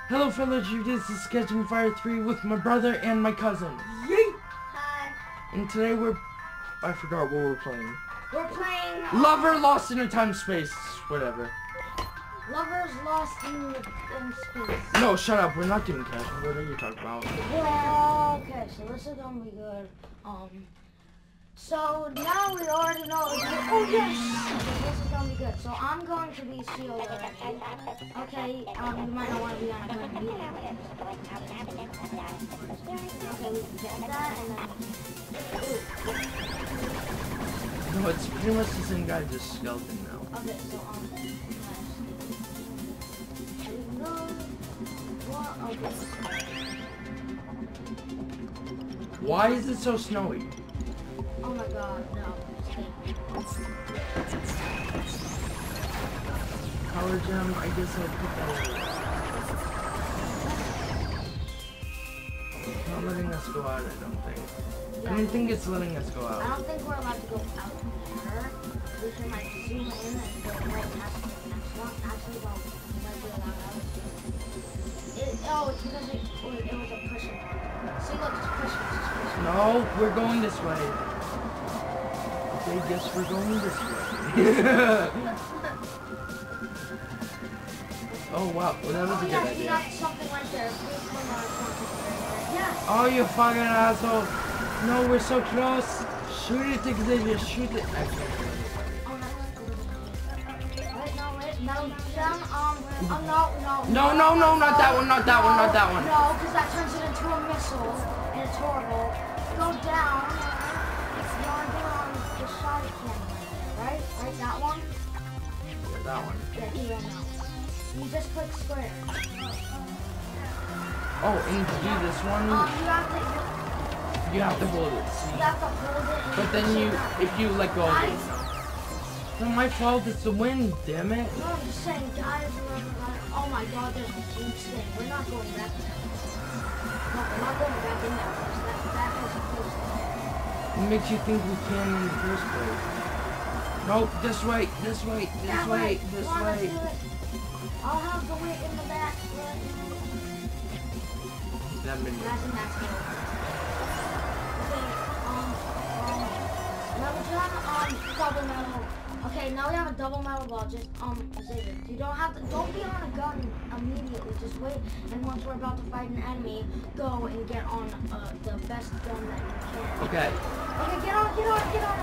Hello fellow Judas, this is Catching Fire 3 with my brother and my cousin. Yeet! Hi. And today I forgot what we're playing. We're playing... Lover Lost in a Time Space, whatever. Lovers Lost in Space. No, shut up, we're not doing casual, what are you talking about? Well, okay, so this is gonna be good. So now we already know. Oh yes! Okay, this is gonna be good. So I'm going to be sealed already. Okay, you might not want to be on a good meeting. Okay, we can get that and then. No, it's pretty much the same guy, just skeleton now. Okay, so Why is it so snowy? Oh my god, no. Power gem, I guess I'll put that away. It's not letting us go out, I don't think. I don't think it's letting us go I out. don't think we're allowed to go out from there. We can like zoom in and go right past the next one. Actually, well, we might be allowed out. Oh, it's because it was a pushing. See, look, it's pushing. No, we're going this way. Okay, guess we're going this way. Oh wow, well, that was a good idea. You got something right there. Yes. Oh, you fucking asshole. No, we're so close. Shoot it, Xavier, shoot it. No, not that one, not that one, not that one. No, because that turns it into a missile, and it's horrible. Go down. You want to go on the shot cannon, right? Right, that one? Yeah, that one. Yeah, do that now. You just click square. Oh, and to do this one, you have to hold it, see? You have to hold it. But then if you let go of it. It's not my fault, it's the wind, damn it. No, I'm just saying, guys, oh my god, there's a huge thing. We're not going back there. No, we're not going back in there because that has a close thing. It makes you think we can in the first place. No, this way, this way, this way, this way. I'll have the weight in the back. That many. Okay, now we have double metal. Okay, now we have a double metal ball. Just Xavier, you don't be on a gun immediately. Just wait, and once we're about to fight an enemy, go and get on the best gun that you can. Okay. Okay, get on it.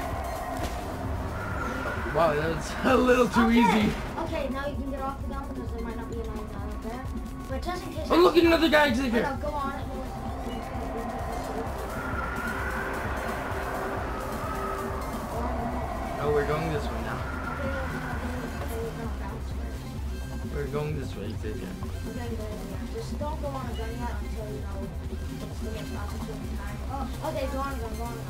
Wow, that's a little too easy. Okay, now you can get off the gun because there might not be another guy out there. But just in case. Oh, look at another guy, Xavier. No, go on it. Oh, we're going this way now. We're going this way, Xavier. Just don't go on a gun yet until you know it's the most opportune time. Oh, okay, go on a gun.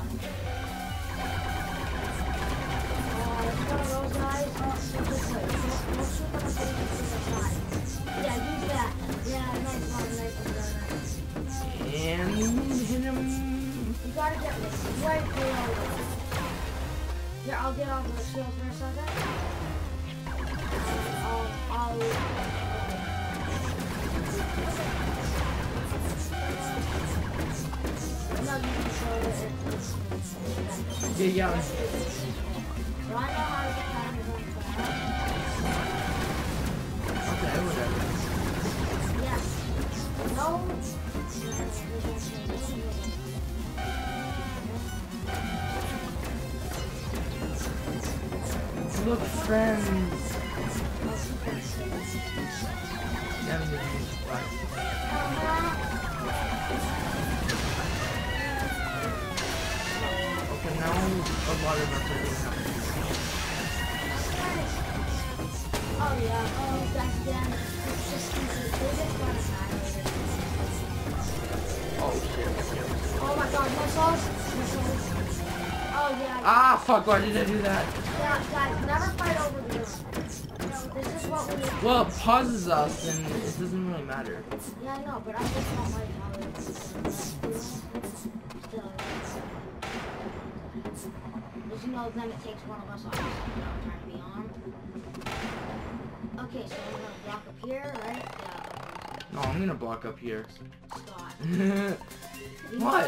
It's one of those guys. This way. Don't shoot them until you see the side. Yeah, use that. Yeah, nice one. And hit him. You gotta get right below it. Yeah, I'll get off the shield for a second. No, you control it. Yeah. So I know how to get that under one fire. Okay, whatever. Yes. No. Look, friends. Okay, now a lot of us are doing something. Oh yeah. Oh, that's again. It's just easy. They just got annihilated. Oh shit. Oh my god, missiles. Oh yeah. Ah, fuck, why did I do that? Yeah, guys, never fight over the gun. This is what we need. Well, it pauses us, and it doesn't really matter. Yeah, I know, but I just don't like how it's still. As you know, then it takes one of us off. Trying to be armed. Okay, so I'm gonna block up here, right? Yeah. No, I'm gonna block up here. Scott. What?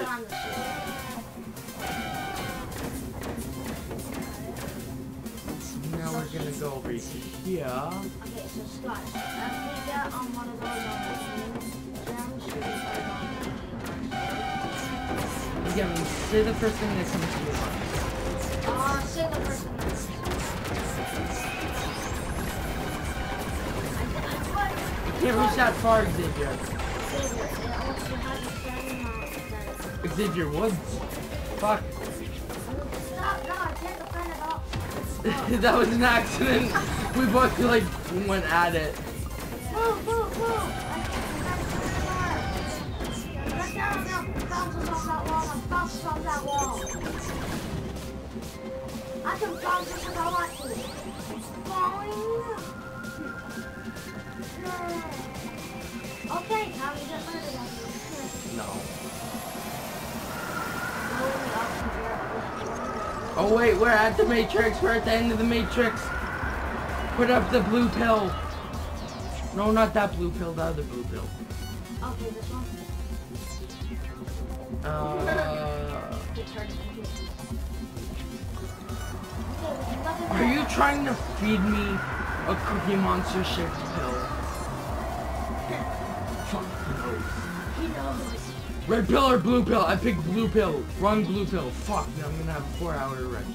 Now we're gonna go over here. Okay, so Scott, if we get on one of those gems, should we put it on Again, say the first thing that comes to your mind. say the first thing that comes to You can't reach that far, Xavier. Xavier Woods. Fuck. Stop, no, I can't defend it all. That was an accident. We both like went at it. Move, move, move. Let down now. Bounces off that wall. Bounces off that wall. I can bounce this if I want to. Falling. Okay, now you get murdered at me. No. Oh wait, we're at the Matrix. We're at the end of the Matrix. Put up the blue pill. No, not that blue pill. The other blue pill. Okay, this one. Are you trying to feed me a Cookie Monster shaped pill? Fuck, He knows. red pill or blue pill? I picked blue pill. Wrong blue pill. Fuck, now I'm gonna have a 4-hour wreck.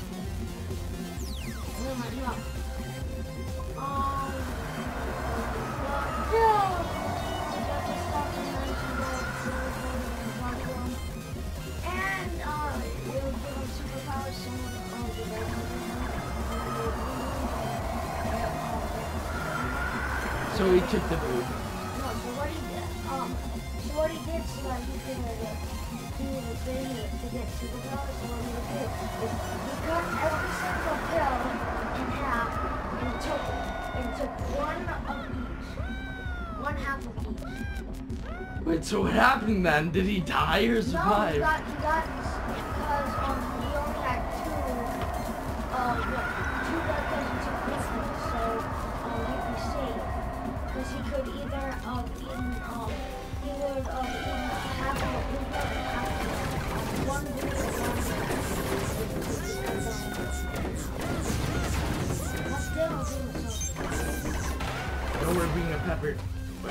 So he took the blue. No, so what he did, so that he could do the thing to get superpowers, so what he would do is he cut every single pill in half and took one of each. One half of each. Wait, so what happened then? Did he die or survive? No, he got because he only had two blood pills and 2 pieces, so he'd be safe. Because he could either he would eaten half of a blue pill and half of one blue pill and one that's still No, we're being a pepper. But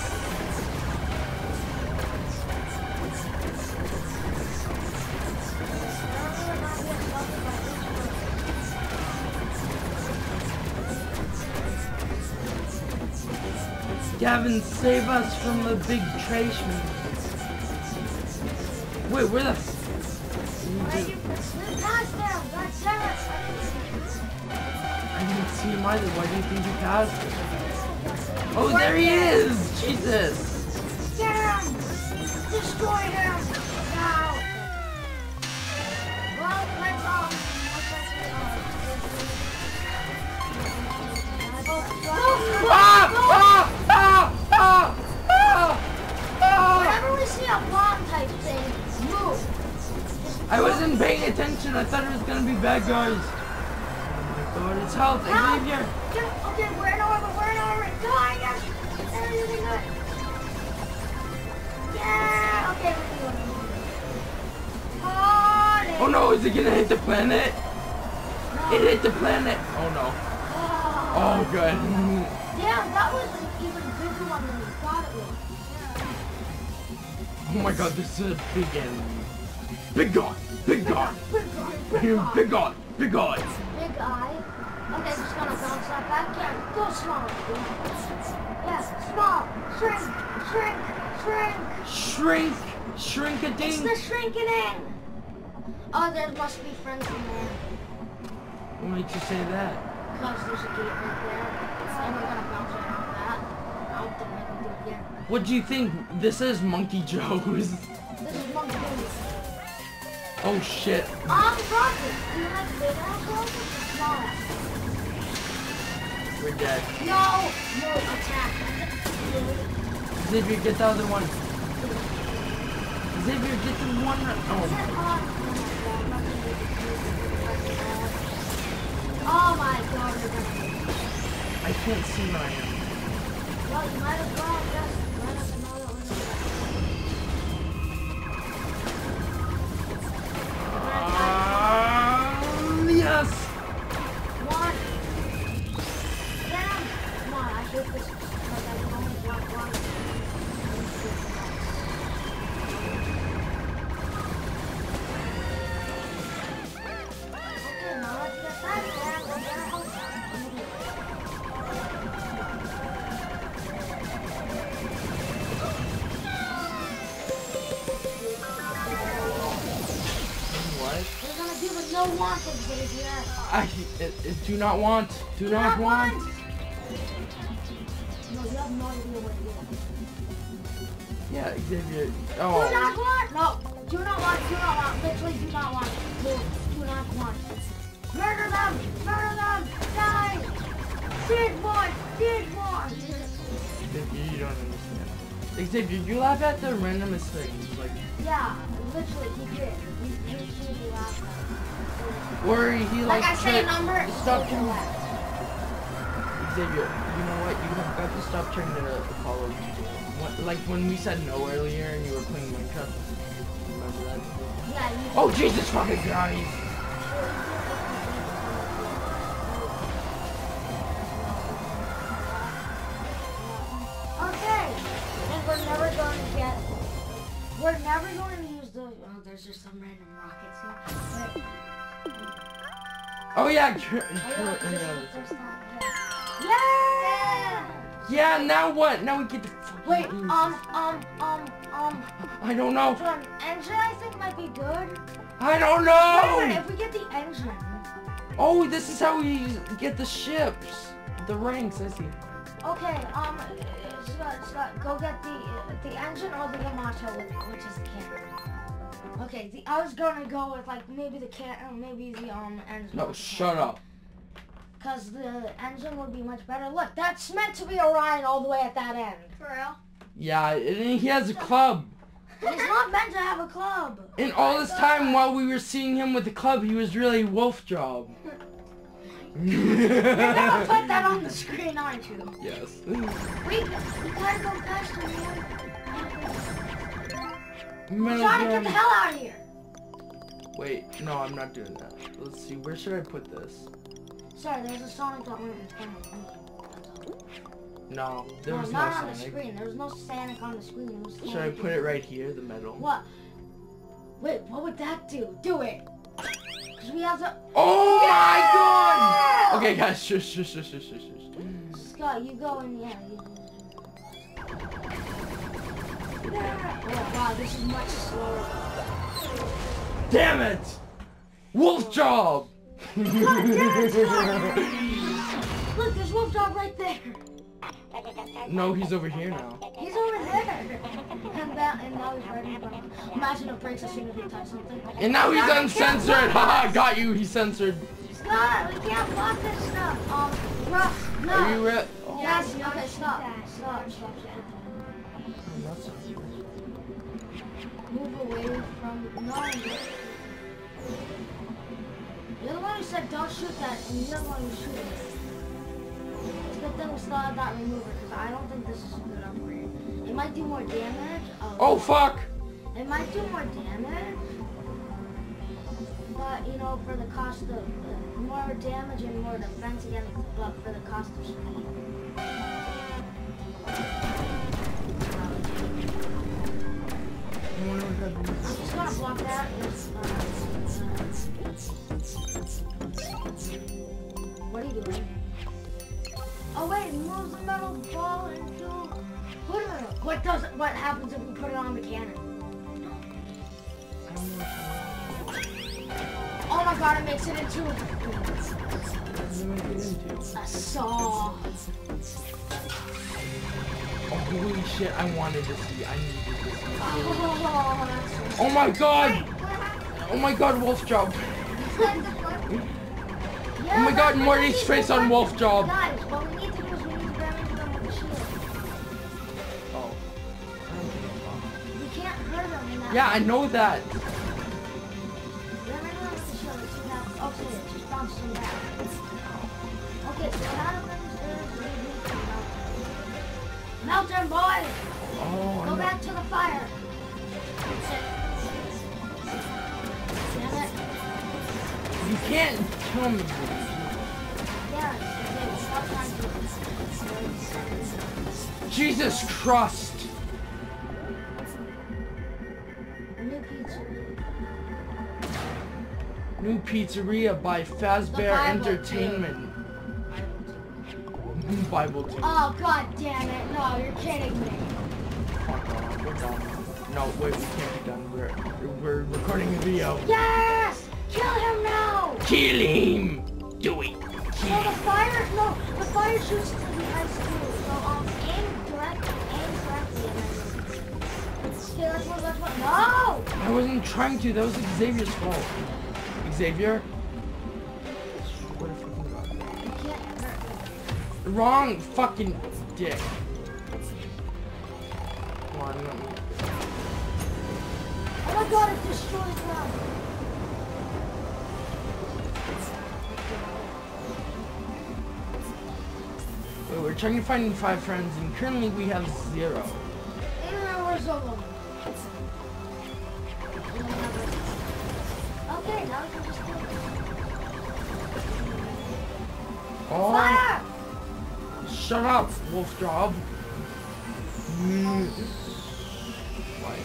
Gavin, save us from the big trash man. Wait, where the I didn't see him either. Why do you think he passed? Oh, there he is! Jesus! Get him! Destroy him! Now! Well, let's Whenever we see a bomb type thing, move. I wasn't paying attention. I thought it was gonna be bad guys. Oh my god, it's health. Xavier. Okay, we're in orbit. Go on, yes. Everything good. Yeah. Okay, we're doing it. Oh no, is it gonna hit the planet? No. It hit the planet. Oh no. Oh good. Yeah, that was an even bigger one than we thought it was. Oh my god, this is a big enemy. Big God. Big guy. Big God. Big eye. Okay, just gonna bounce that back. Yeah, go small. Yes, small. Shrink. Shrink a It's ding. the shrinking. Oh, there must be friends in there. What made you say that? Because there's a gate right there. And we're gonna bounce right off that. Out the window again. What do you think? This is Monkey Joe's. This is Monkey Joe's. Oh shit. Rocket. Do you like big ass rockets or small ass? We're dead. No attack. Xavier, get the other one. Xavier, get the one. Oh my god. I can't see where I am. Well, you might as well just still want Xavier. Do not want. Do not want. No, you have no idea what it is. Yeah, Xavier. Do Oh. not want. No, do not want. Do not want. Literally do not want. Do not want. Murder them! Murder them! Die! Did one! Did one! Xavier, you don't understand. Xavier, you laugh at the randomest things, like. Yeah, literally, he did. He literally laughed at it. Or he like. Like I say a number, Stop Xavier trying. laughed. Xavier, you know what? You have got to stop trying to follow people. Like when we said no earlier and you were playing Minecraft. Remember that? Yeah, you Oh Jesus fucking Christ! Okay, and we're never going to get. We're never going to use the. Oh, there's just some random rockets here. Oh yeah, Yeah! yeah. Now what? Now we get to. Wait, I don't know. so an engine I think might be good. I don't Wait a know. minute, if we get the engine. Oh, this is how we get the ships, the ranks. I see. Okay, Scott, go get the engine or the Yamato, which is the cannon. Okay, I was gonna go with like maybe the cannon, maybe the engine. No, shut up. Cause the engine would be much better. Look, that's meant to be Orion all the way at that end. For real? Yeah, and he has a club. He's not meant to have a club. And all this time while we were seeing him with the club, he was really Wolf Job. You're gonna put that on the screen, aren't you? Yes. We gotta go faster, man. Johnny, get the hell out of here. Wait, no, I'm not doing that. Let's see, where should I put this? Sorry, there's a Sonic that went in front of me. No, there No, was no not on the Sonic. screen. There was no Sonic on the screen. It was Should I Sonic put it right here, the middle? What? Wait, what would that do? Do it. Cause we have to. Oh my Yeah! god! Okay, guys, shush. Scott, you go in. Yeah. Oh wow, this is much slower. Damn it! Wolf Job! God damn it, Scott! Look, there's Wolf Dog right there. No, he's over here now. He's over there. And now he's right in front of us. Imagine it breaks as soon as we touch something. And now he's uncensored! Haha, got you, he's censored. Scott, we can't block this stuff. No. Are you ready? Oh, Yes, okay, stop. Move away from. No. You're the one who said don't shoot that, and you're the one who's shooting it. It's a good thing we still have that remover, because I don't think this is a good upgrade. It might do more damage. Oh fuck! It might do more damage. But, you know, for the cost of more damage and more defense again, but for the cost of speed. I'm just gonna block that with, what are you doing? Oh wait, it moves the metal ball into... What happens if we put it on the cannon? Oh my god, it makes it into a saw. Oh, holy shit, I wanted to see. I needed to see. Oh, that's so Oh my god! Oh my god, Wolf Job. Yeah, Oh my god, that's Morty's what face on Wolf Job. Guys, what we need to do is we need to damage them with the shield. Oh. We can't hurt them in that. Yeah, I know that. Damage them with the shield. Let's see what happens. Okay, it just bounces them back. Okay, so what happens is we need to melt them, boys! Oh, Go no. back to the fire. Damn it. You can't kill me. Yeah, okay, stop trying to. Jesus Christ. A new pizzeria. New pizzeria by Fazbear Bible Entertainment. Bible 2. Oh god damn it! No, you're kidding me. Fuck off, we're done. No, wait, we can't be done. We're recording a video. Yes! Kill him now! Kill him! Do it! No, the fire shoots to the ice too. So aim directly and then. Okay, let's one. No! I wasn't trying to. That was Xavier's fault. Xavier? What a fucking god. You can't hurt me. Wrong fucking dick. Come on, let me. Oh my god, it destroys them. Wait, we're trying to find 5 friends, and currently we have 0. Where's all of them? Okay, now we can just do it. Oh, Fire! shut up, wolf job. Why?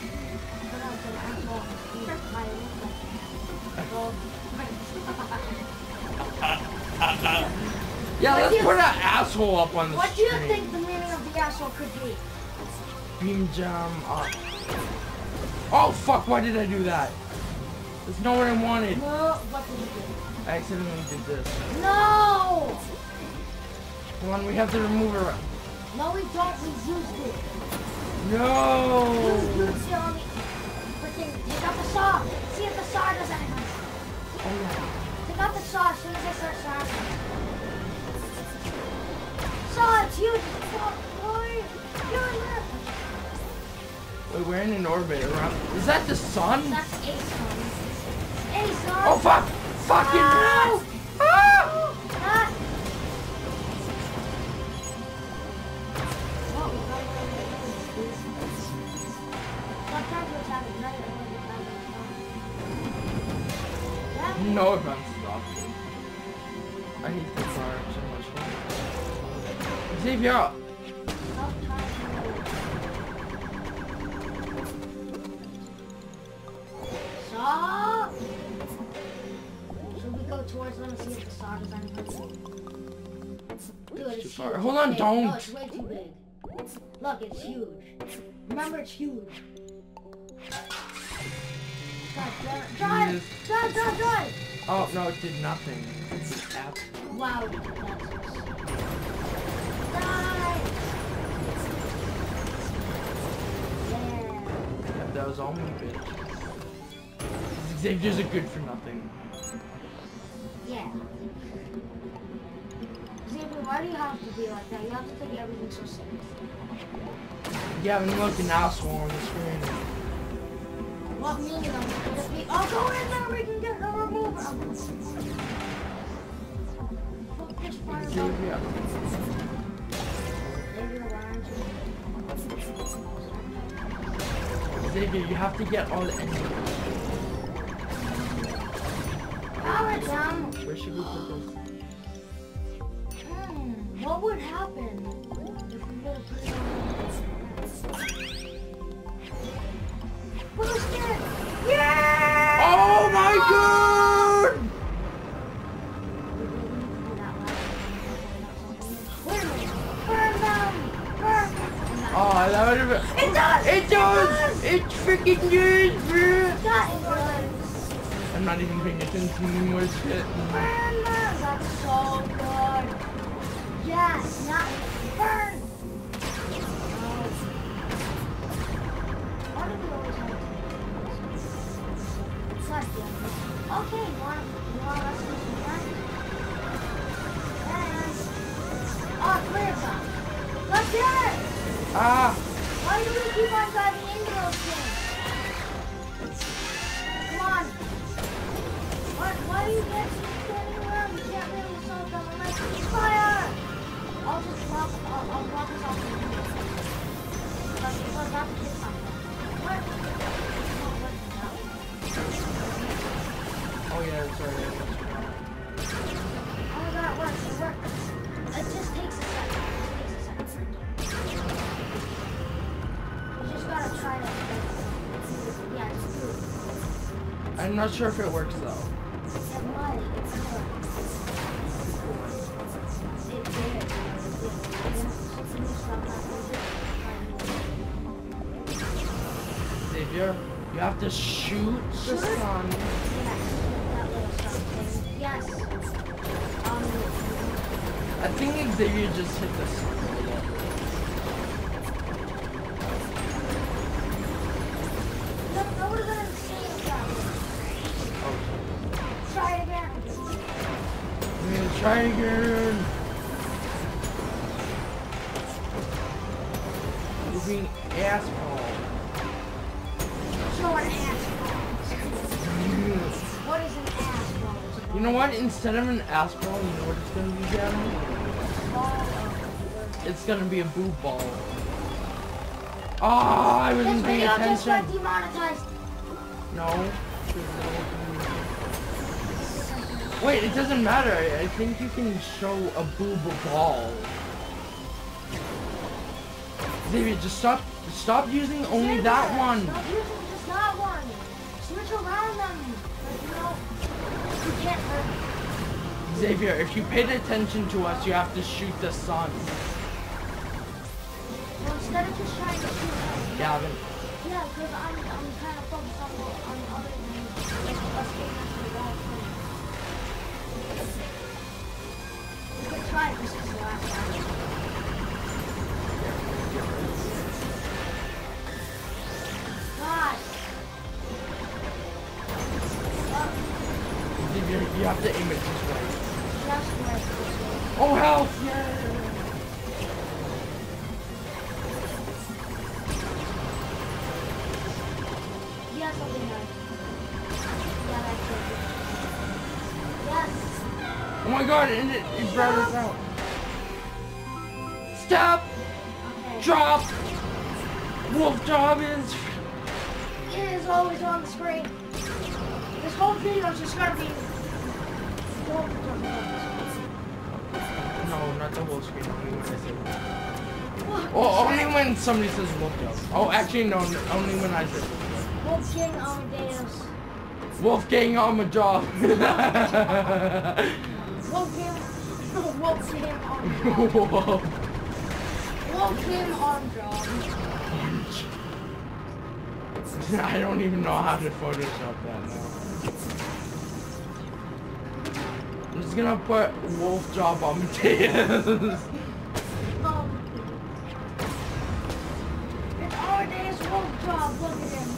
Yeah, What let's do you- put an asshole up on the What do you screen. think the meaning of the asshole could be? Beam jam up. Oh fuck, why did I do that? That's not what I wanted. No, what did you do? I accidentally did this. No! Hold on, we have to remove her. No, we don't. We used it. No! You used it on the freaking. Take out the saw. See if the saw does anything. Oh yeah. Take out the saw as soon as I start sawing. Saw, it's huge. Boy, you're in there. Wait, we're in an orbit around. Is that the sun? That's a sun. A sun. Oh fuck! Fucking no! Ah! Not. Oh, we gotta go. Stop trying to attack it. Not yet. Yeah. No advances off. I hate this fire so much. Xavier! Stop trying to. Stop. Should we go towards them and see if the saw does anything? Dude, Too it's far. huge. Hold on, Big. don't. No, it's way too big. Look, it's huge. Remember, it's huge. Drive! Drive! Oh no, it did nothing. It's an app. Wow, it did that. Die! Yeah. That was all me, bitch. Xavier's a good for nothing. Yeah. Xavier, why do you have to be like that? You have to take everything so serious. Yeah, and look, an asshole on the screen. What meaning of it? Just be, oh, go in there, we can get the remover. Fuck this fire. Xavier. Xavier, why aren't you? Xavier, you have to get all the enemies. Power down. Where should we put this? What would happen if we were to put it on? Boost it! Yeah! Oh my god! Wait a minute. Burn them! Burn them! Oh, that would have been. It does! It does! It freaking does, bro! That does! I'm not even paying attention anymore, shit. Burn them! That's so good! Yes! Not burn! Why do we always have to do this? It's not the end. Okay, you want us to do some fun? Yes! Oh, clear some! Let's do it! Ah! Why do we keep on driving into those things? Come on! Why do you get standing around? You can't really solve them unless you fire! I'll just drop this off the window. Because we're about to hit something. What? It's not working now. Oh yeah, that's right. Oh my god, it works. It works. It just takes a second. You just gotta try to. Yeah, just do it. I'm not sure if it works though. It might. It's good. It did. Xavier, you have to shoot the sun. Yeah, Yes. I think Xavier just hit the sun. That would have been insane if that was. Try it again. I'm gonna try again. You're being asshole. So an asshole. What is an asshole? You know what? Instead of an asshole, you know what it's gonna be, Gavin? It's gonna be a boob ball. Oh, I wasn't paying This video just got attention. demonetized. No. Wait, it doesn't matter. I think you can show a boob ball. Xavier, just stop using only that one. Stop using just that one. Switch around them. Like, you know, you can't hurt. Xavier, if you paid attention to us, you have to shoot the sun. Well, instead of just trying to shoot them. Gavin. Yeah, because I'm kind of focused on other things. Like us getting into the wall. You can try it. This is the last time. God. Xavier, you have to aim it this way. Just wait. Oh, health! Yeah. Yes, something nice. Yeah, that's it. Yes. Oh my god, and it brought us out. Stop! Okay. Drop! Wolf job is... It is always on the screen. This whole video is just gonna be. No, not the whole screen, only when I say wolf. Oh, only when somebody says wolf job. Oh, actually, no, only when I say wolf job. Wolfgang Amadeus. Wolfgang on my job. Wolfgang on Whoa. Wolfgang on job. I don't even know how to Photoshop that now. I'm just gonna put wolf job on Mateus. It's Amadeus Wolf job. Look at him.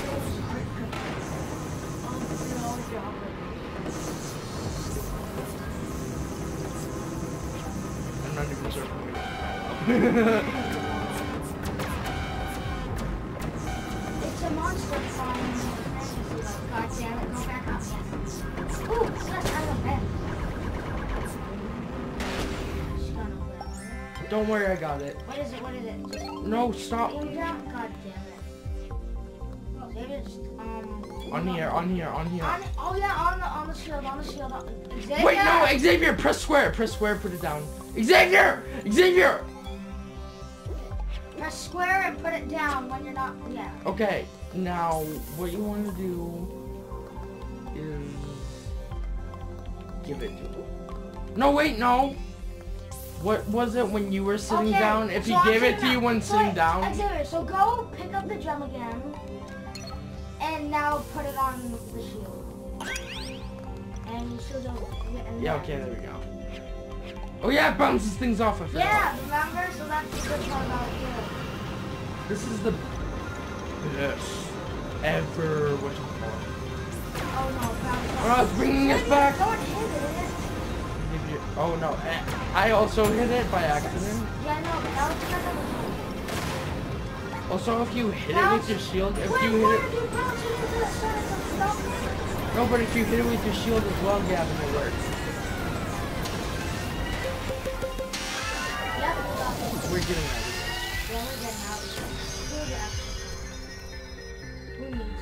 I'm not even sure. It's a monster from God damn it, go back up. Ooh, yes, I love that. Don't worry, I got it. What is it? What is it? Just No, stop. aim down? God damn it. Maybe it's, On here, on here, on here. oh yeah, on the shield, Xavier! Wait, no, Xavier, press square, put it down. Xavier! Xavier! Press square and put it down when you're not, yeah. Okay, now, what you want to do is give it to him. No, wait, no. What was it when you were sitting Okay, down? If so he I'm gave it sitting to you down. when So sitting wait, down. Xavier, so go pick up the gem again, and now put it on the shield. And you should have. Yeah, okay, there we go. Oh yeah, it bounces things off, I forgot. Yeah, remember? So that's the good part about it too. This is the best ever, what you call it. Oh no, Oh, it's bringing us back. Don't hit it. Oh no, I also hit it by accident. Yeah, I know, but that was because I was Also, if you hit it with your shield, if Wait, you why hit did you bounce it into the center of the stuff? no, but if you hit it with your shield as well, Gavin, it works. Yep, We're getting out of this. yeah, we're getting out of this. Who needs?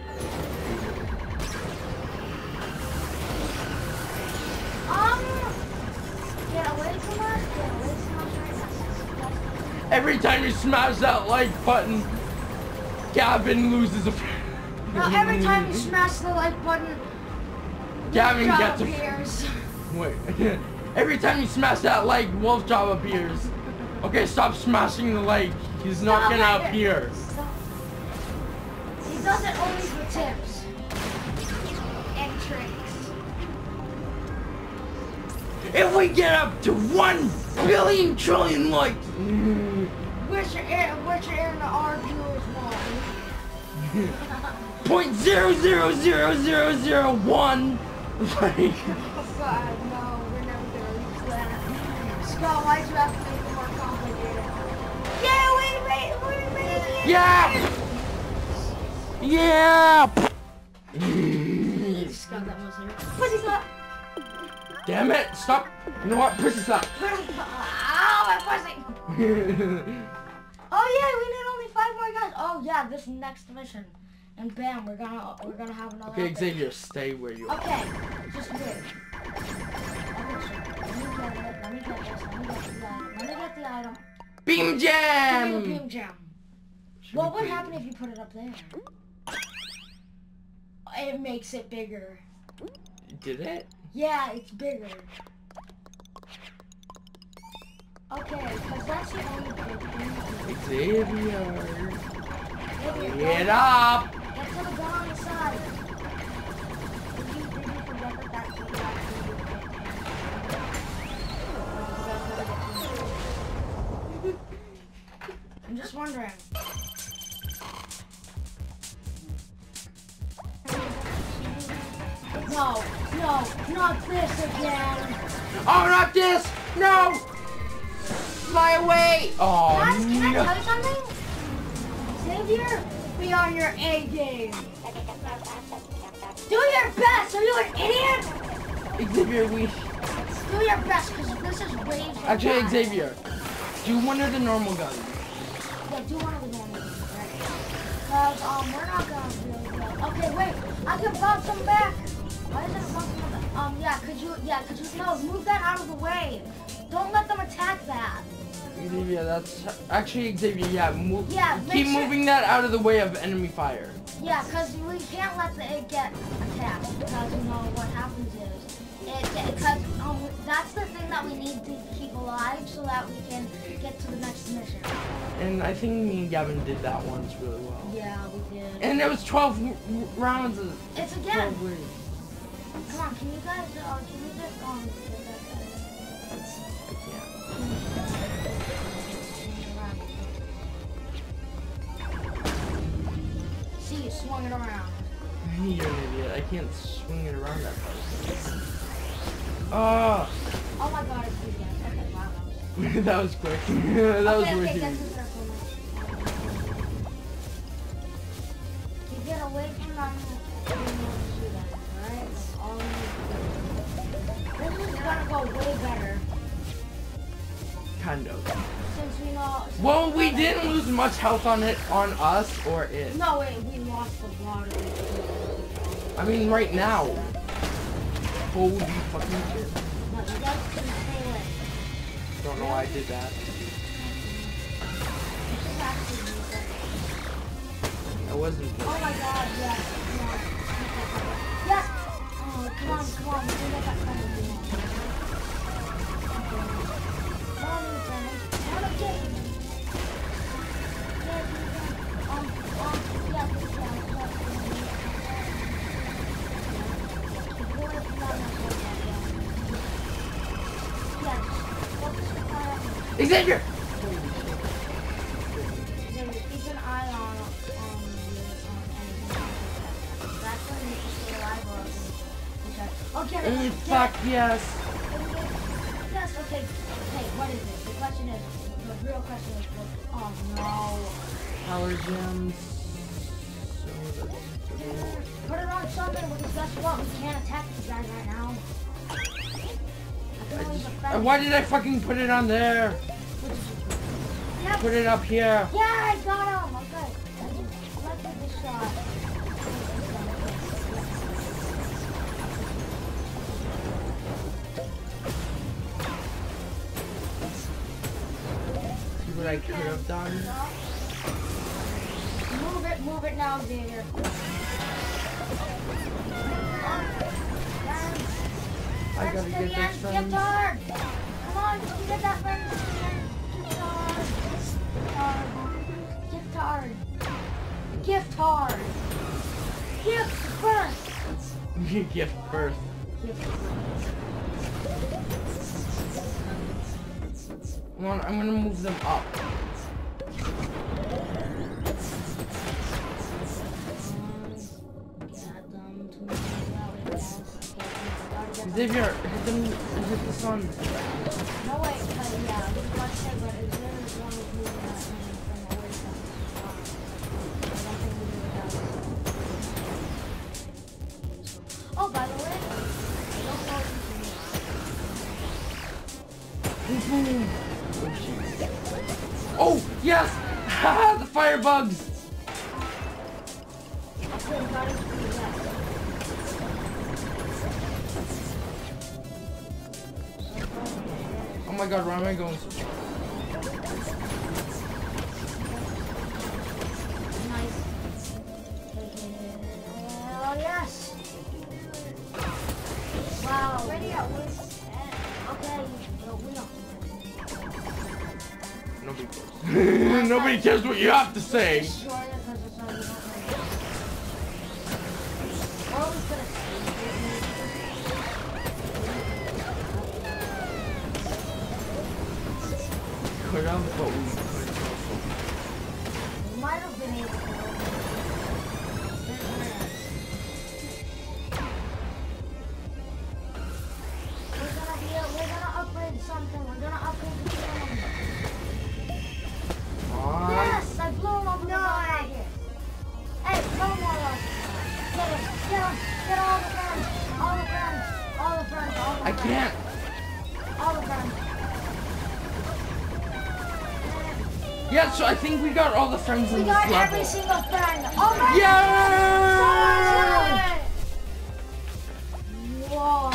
Get away from us. Get away from us right now. Every time you smash that like button, Gavin loses a No, every time you smash the like button, Gavin job gets a appears. wait. Every time you smash that like, wolf job appears. Okay, stop smashing the like. He's not Stop gonna it. appear. Stop. He does it only for tips and tricks. if we get up to 1 billion trillion likes. Which in our viewers want? 0.000001. Like. God, no, we're never gonna reach that. Scott, why'd you have to make it more complicated? Yeah, wait. Yeah! Yeah! Scott, that was it. Pussy slap! Damn it! Stop! You know what? Pussy slap! Ow, my pussy! Oh yeah, we need only 5 more guys. Oh yeah, this next mission. And bam, we're gonna have another. Okay, update. Xavier, stay where you are. Okay, just wait. Okay, sure. Let me get the item. Beam Give me Jam! the beam jam. What would happen if you put it up there? It makes it bigger. Did it? Yeah, it's bigger. Okay, because that's the only big thing. Xavier! Xavier, Get up! Get to the gun on the side. Did you forget that that's the I'm just wondering. No, not this again. Oh, not this! No! Fly away! Oh, Guys, can I no. tell you something? Xavier, be on your A game. Do your best. Are you an idiot? Xavier, we... Do your best, because this is way too Actually, fast. Xavier, do one of the normal guns. Yeah, do one of the normal ones, right? Because, we're not gonna really go. Okay, wait. I can bounce them back. Why is it bouncing them back? Could you, no, move that out of the way. Don't let them attack that. Xavier, that's... Actually, Xavier, yeah, Yeah, keep make sure- moving that out of the way of enemy fire. Yeah, because we can't let it get attacked. Because, you know, what happens is, that's the thing that we need to keep alive so that we can get to the next mission. And I think me and Gavin did that once really well. Yeah, we did. And it was 12 rounds of... It's again. 12 waves. Come on, can you guys, get that guy? I can't. See, you swung it around. You're an idiot. I can't swing it around that far. Oh! Oh my god, it's good again. Okay, wow. That was quick. That was Okay, wicked. get to the circle now. Keep it away from them. Alright? That's all we need to do. This is gonna go way better. Kind of. Since we know... Well, we didn't lose much health on us or it. No, wait, we lost a lot of it. I mean, right now. Holy fucking shit. No, you guys can stay away. Don't know why I did that. Just actually use it. I wasn't. Oh my god, yes. No. Yes! Oh, come on. We can get that kind of thing. Come on, you friends. Come on, get it. Xavier! Keep an eye on that's when you just stay alive or okay. Fuck yes. Yes, okay. Hey, what is it? The question is, the real question is, oh no. Power gems. Put it on something because guess what? We can't attack these guys right now. I can only defend. Why did I fucking put it on there? Yeah, Put it up here. yeah, I got him. Okay. Let's get this shot. See what I could have done? Move it now, Xavier. I gotta get this Gift friend. card. Come on, you can get that friend. Gift card. Gift card. Gift first. Gift birth. Come on, I'm gonna move them up. Xavier, hit them, hit the sun. No, wait, yeah, I was about to say, but it's really as long as moving that from away from I don't think we do that. Oh, by the way, don't fall into me. Oh, yes! Haha, the fire bugs! Okay, got it. Oh my god, where am I going? Nice. Oh, yes. Wow. Ready up. Okay, we know. Nobody cares. Nobody cares what you have to say. Destroy it because it's not even ready. We're always gonna save it. Could have, but we couldn't also. We might have been able to. We're gonna upgrade something. We're gonna upgrade the cannon. Yes, I blew him up with the bomb right here. Hey, no more love. Get him, get all the friends, all the friends, all the friends, all the friends. I can't. All the friends. Yeah, so I think we got all the friends in We this got level. every single friend. Oh my Yeah! Whoa.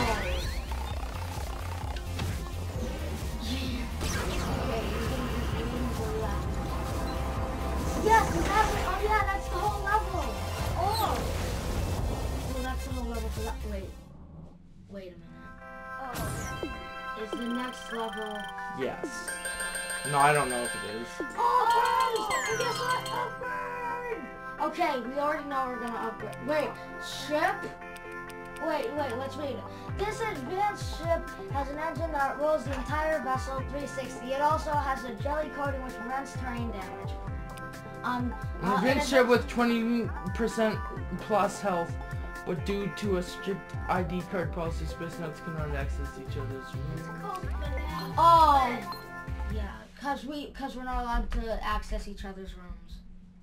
Yes, we have it. Oh yeah, that's the whole level. Oh. Well, that's the whole level for that. Wait a minute. Oh. Is the next level? Yes. No, I don't know if it is. Oh, and guess what? Upgrade. Okay, we already know we're gonna upgrade. Wait, ship? Wait, let's read it. This advanced ship has an engine that rolls the entire vessel 360. It also has a jelly coating which prevents terrain damage. An advanced ship with 20% plus health, but due to a strict ID card policy, space nuts cannot access each other's rooms. Oh, yeah, cause we're not allowed to access each other's rooms.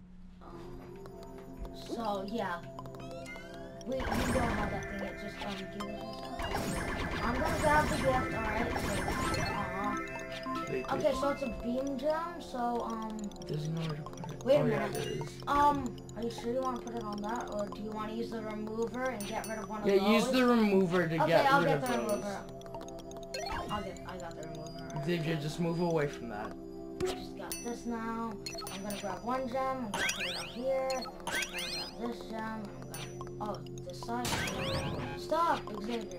So yeah, we don't have that thing. It just gives us. I'm gonna grab the gift. All right. Okay, so it's a beam gem. So There's no. Wait a Oh, minute. yeah, there is. Are you sure you want to put it on that, or do you want to use the remover and get rid of one of those? Yeah, use the remover to Okay, get I'll rid get of the those. remover. I got the remover. Xavier, just move away from that. Just got this now. I'm gonna grab one gem. I'm gonna put it up here. I'm gonna grab this gem. Oh, this side. Stop, Xavier.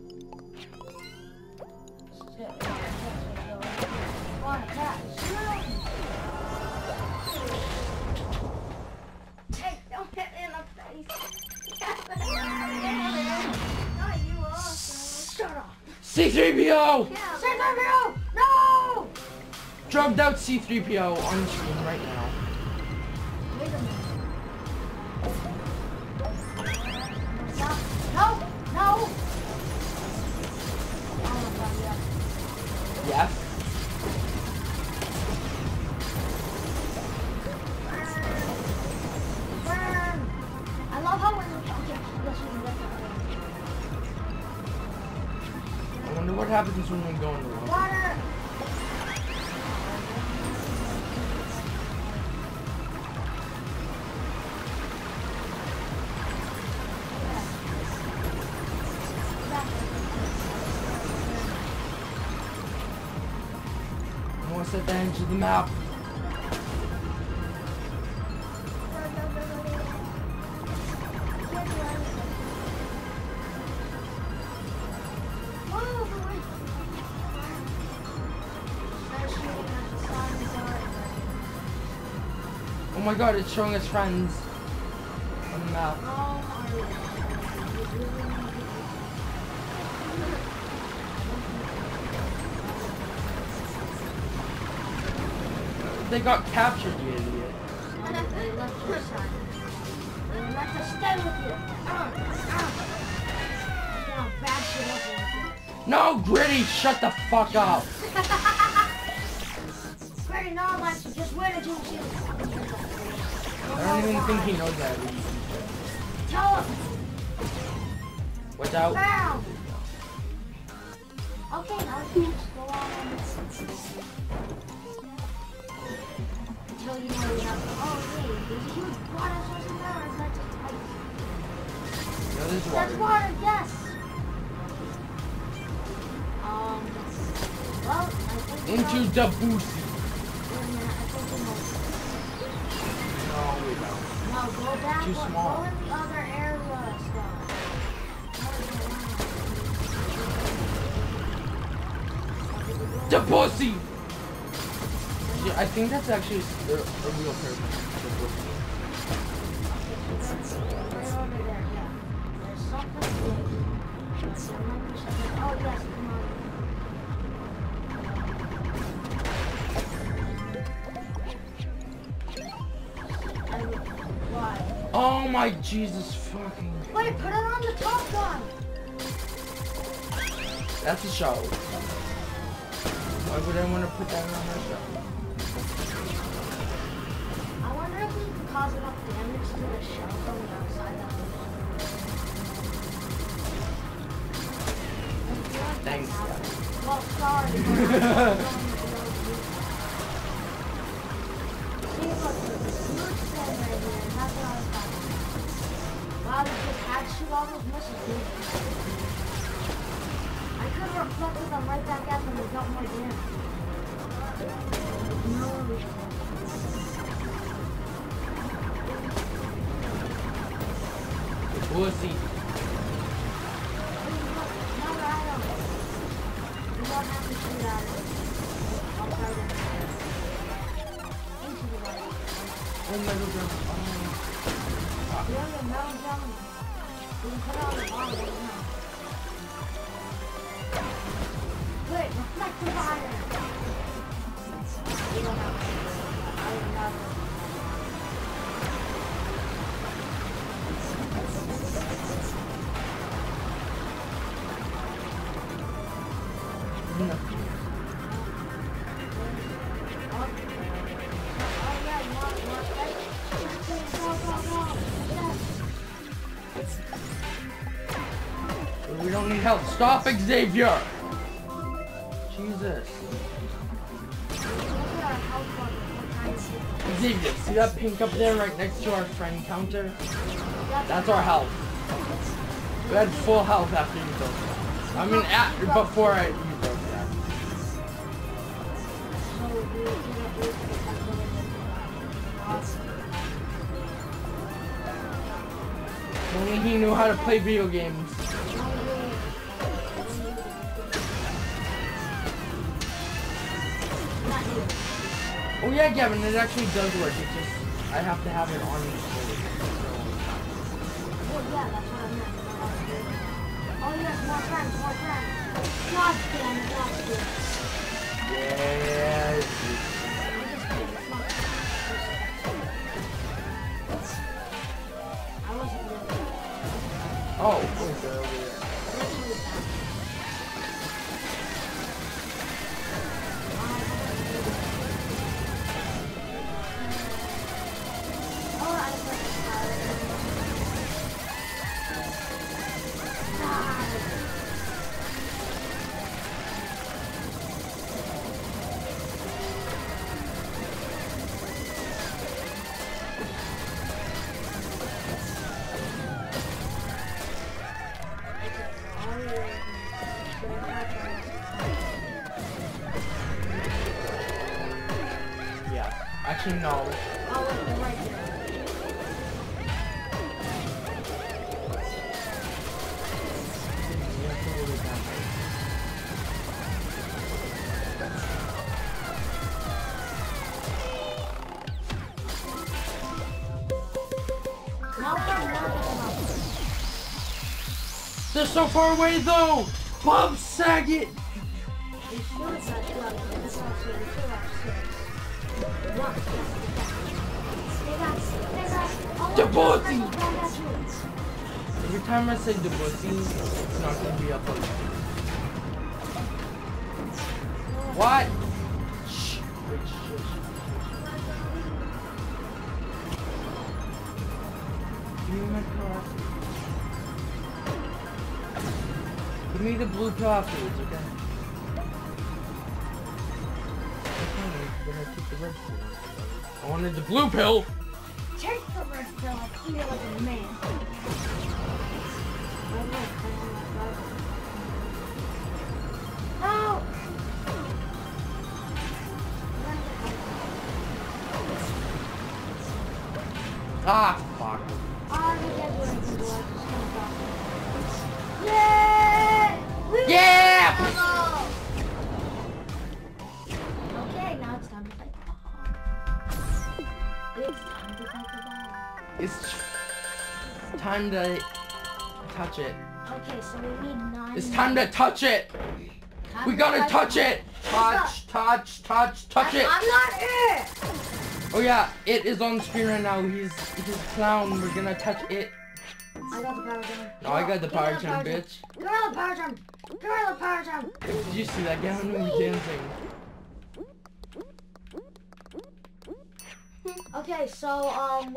Come on, attack. Hey, don't hit me in the face. Not you also. Shut up. C-3PO! Yeah, C-3PO! No! Drugged out C-3PO on screen right now. Wait a minute. Stop. No! No! Oh my god, yeah. Yes. Burn! I love how when okay, yes, we can get that. I wonder what happens when we go in the water. Water! Almost at the edge of the map. Oh my god, it's showing us friends on the map. They got captured, you idiot. They left your side. They were meant to stay with you. I'm gonna bash it up with this. No, Gritty, shut the fuck up. Gritty, no, Lex, just wait until you see I don't even think he knows that. Tell him. Watch out. Bam. Okay, now we can just go on. Until you know we have to. Oh, wait, there's a huge water source in there. Or is that just ice? No, there's That's water. water, yes. Well, I think we Into know. the boost. Wait a minute, I think we know. No, we don't. No, go back. Too small. Go in the other area stuff. The pussy! Yeah, I think that's actually a real person. The pussy. Right over there, yeah. There's something big. There might be something. Oh, yes, come on. Why? Oh my Jesus fucking. Wait, put it on the top gun! That's a show. Why would I want to put that on my show? I wonder if we can cause enough damage to the shell from the outside that we Thanks. Well, sorry. See, look, there's a huge thing right here, and that's what I was talking about. Wow, they just had to shoot all those missiles, dude. I could have reflected them right back at them and got more damage. No. Pussy. Oh my God. Wait, reflect the fire. You don't have to. I am not. We don't need help. Stop, Xavier! Jesus. Xavier, see that pink up there right next to our friend counter? That's our health. We had full health after you built that. I mean, before you built that. Only he knew how to play video games. Oh yeah, Gavin, it actually does work. It's just, I have to have it on me. Oh yeah, that's what I meant. Oh yes, more friends, more friends. God damn it, that's good. Yes. I wasn't really. Oh, wait, they're over there. Actually, no. Oh, wait, right there. They're so far away, though. Bob Saget! We should have got 2 out of 6. That's not true. We should have got 6. 1. Debussy! Every time I say Debussy, it's not gonna be up on that. What? Shh. Give me my coffee. Give me the blue coffee, okay? But I took the red pill. I wanted the blue pill! Take the red pill and feel like a man. No! Ah, fuck. Yeah! Yeah! Okay, now it's time to fight the ball. It's time to fight the ball. It's time to touch it. Okay, so we need 9. It's time to touch it! We gotta touch it! Touch, touch, touch, touch it! I'm not it! Oh yeah, it is on screen right now. He's clown. We're gonna touch it. I got the power jump. No, I got the power jump, bitch. Gorilla power jump! Gorilla power jump! Did you see that? Gavin was dancing. Okay, so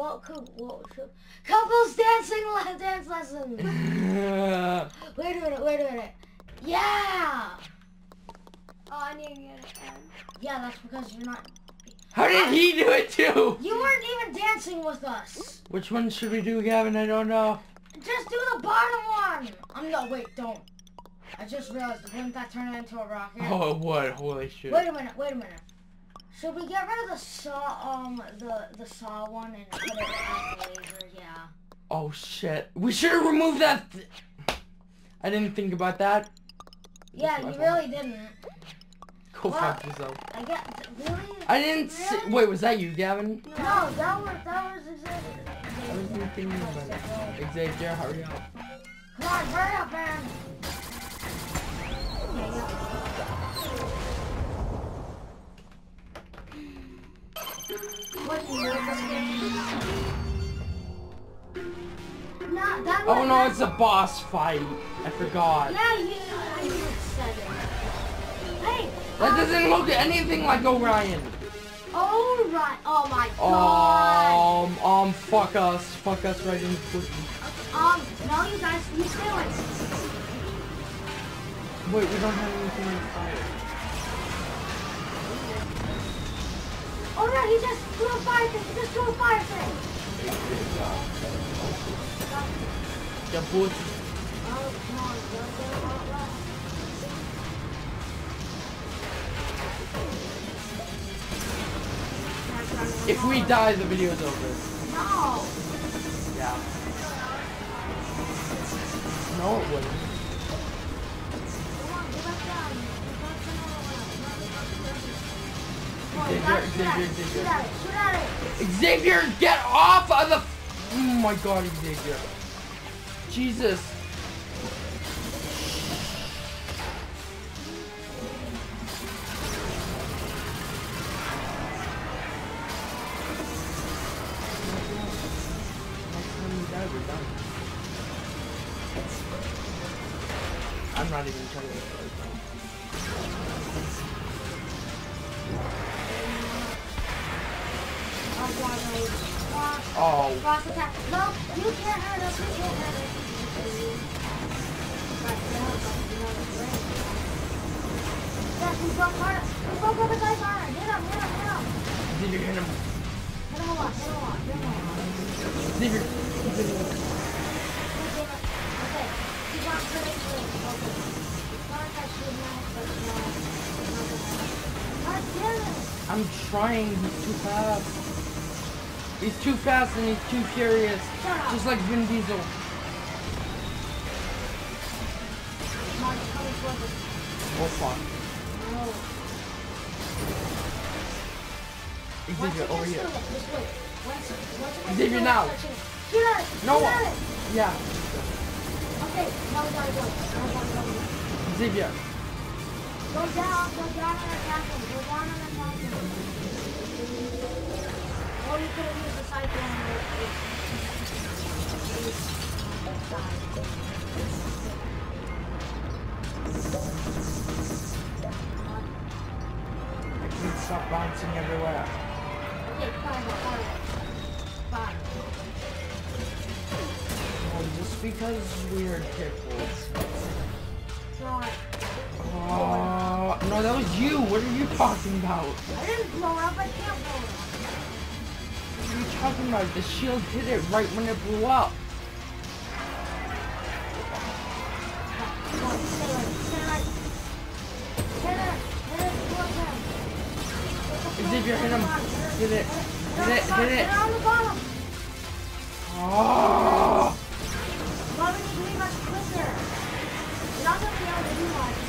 couples dancing dance lesson. Wait a minute. Yeah. Oh, I need to get it. Yeah, that's because you're not. How did he do it too? You weren't even dancing with us. Which one should we do, Gavin? I don't know. Just do the bottom one. No, wait, don't. I just realized, wouldn't that turn it into a rocket? Oh, what? Holy shit. Wait a minute. Should we get rid of the saw, the saw one and put it as a laser? Yeah. Oh shit. We should have removed that. I didn't think about that. Yeah, you really didn't. Go fuck yourself. Really? I didn't see. Wait, was that you, Gavin? No, that was Xavier. I wasn't thinking about it. Xavier, hurry up. Come on, hurry up, man. What, you nervous, No, that Oh no, it's a boss fight. I forgot. Yeah, you said it. Hey! That doesn't look anything like Orion. Alright. Oh my god. Fuck us. Fuck us right in the pussy. No, you guys, you stay away. Wait, we don't have anything on fire. Oh no, he just threw a fire thing. He just threw a fire thing. The pussy. Oh, come on, go. If we die, the video's over. No. Yeah. No, it wouldn't. Come on, go back down. Shoot at it. Xavier, get off of the... Oh my god, Xavier. Jesus. I'm not even trying to get started. Oh. Cross attack. No, you can't hurt us. You can't hurt us. Yes, we broke harder. We broke over the guy's armor. Hit him. Did you hit him? Hit him a lot. Xavier. Okay. Keep on putting it. Okay. Not that shit now, but God damn it. I'm trying. He's too fast. He's too fast and he's too furious. Just like Vin Diesel. Oh fuck. Xavier, over here. Xavier, now. No. Yeah. Okay, now we gotta go. Xavier. Go down and attack him. Go down and attack him. Or you could have used the cyclone. I can't stop bouncing everywhere. Okay, fire. Oh, just because we're pickles. Sorry. Oh, no, that was you. What are you talking about? I didn't blow it up. I can't blow it up. What are you talking about? The shield hit it right when it blew up. Xavier, hit him. Hit it. Hit it. Hit it on the bottom. Oh! Robin, you can be much quicker. You're not going to be able to do much.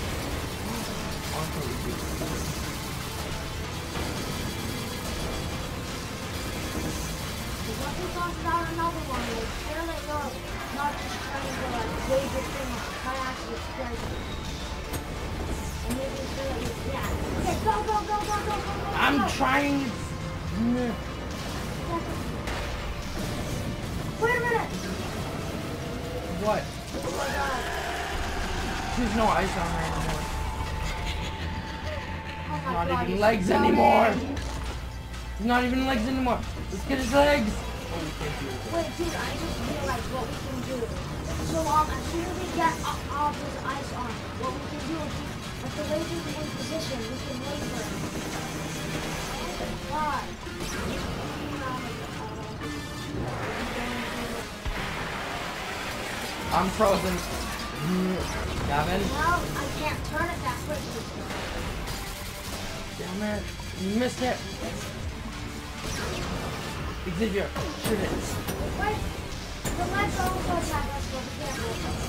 Once he tosses out another one, it's clear that you're not just trying to like wave your thing off. Try to actually strike it. And making sure that you, yeah. Okay, go. I'm trying. Wait a minute. What? Oh my god. There's no ice on her anymore. Oh my Not god. even you're legs so anymore. bad. There's not even legs anymore. Let's get his legs. Oh, we can't do it. Wait, dude, I just realized what we can do. So, as soon as we get off his ice arm, what we can do is, if the laser's in position, we can wait for him. Why? I'm frozen. Gavin. Well, I can't turn it that quickly. Damn it. You missed it. Xavier, shoot it. Wait, the legs also attack us, but we can't move them.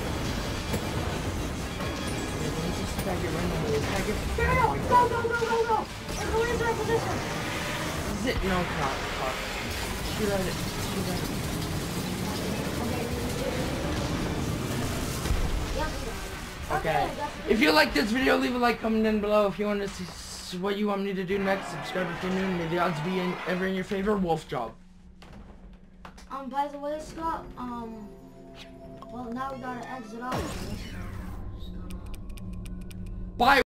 Just tag it randomly. Tag it. Here we go! Go! There's a laser in position! Is it? No, it's not. Fuck. Shoot at it. Okay. If you like this video, leave a like, comment down below. If you want to see what you want me to do next, subscribe if you're new, and may the odds be ever in your favor. Wolf job. By the way, Scott, well, now we gotta exit out. Bye.